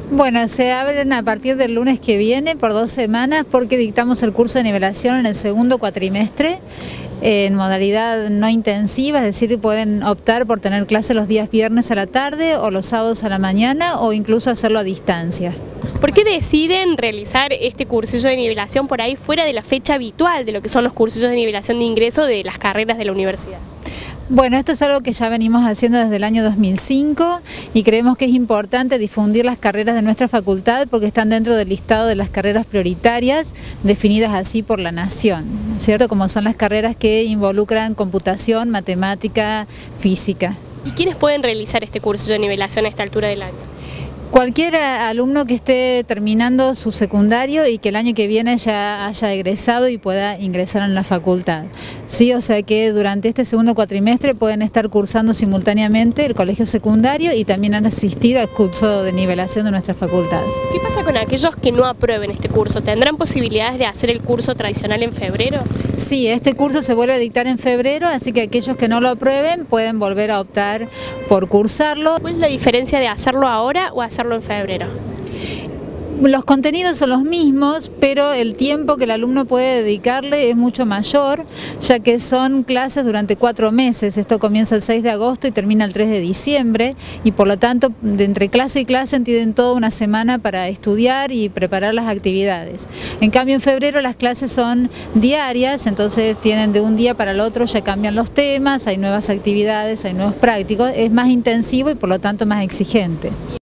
Bueno, se abren a partir del lunes que viene por 2 semanas porque dictamos el curso de nivelación en el segundo cuatrimestre en modalidad no intensiva, es decir, pueden optar por tener clase los días viernes a la tarde o los sábados a la mañana o incluso hacerlo a distancia. ¿Por qué deciden realizar este cursillo de nivelación por ahí fuera de la fecha habitual de lo que son los cursillos de nivelación de ingreso de las carreras de la universidad? Bueno, esto es algo que ya venimos haciendo desde el año 2005 y creemos que es importante difundir las carreras de nuestra facultad porque están dentro del listado de las carreras prioritarias definidas así por la Nación, ¿cierto? Como son las carreras que involucran computación, matemática, física. ¿Y quiénes pueden realizar este cursillo de nivelación a esta altura del año? Cualquier alumno que esté terminando su secundario y que el año que viene ya haya egresado y pueda ingresar en la facultad. Sí, o sea que durante este segundo cuatrimestre pueden estar cursando simultáneamente el colegio secundario y también han asistido al curso de nivelación de nuestra facultad. ¿Qué pasa con aquellos que no aprueben este curso? ¿Tendrán posibilidades de hacer el curso tradicional en febrero? Sí, este curso se vuelve a dictar en febrero, así que aquellos que no lo aprueben pueden volver a optar por cursarlo. ¿Cuál es la diferencia de hacerlo ahora o hacerlo en febrero? Los contenidos son los mismos, pero el tiempo que el alumno puede dedicarle es mucho mayor, ya que son clases durante 4 meses. Esto comienza el 6 de agosto y termina el 3 de diciembre, y por lo tanto, de entre clase y clase tienen toda una semana para estudiar y preparar las actividades. En cambio, en febrero las clases son diarias, entonces tienen de un día para el otro, ya cambian los temas, hay nuevas actividades, hay nuevos prácticos, es más intensivo y por lo tanto más exigente.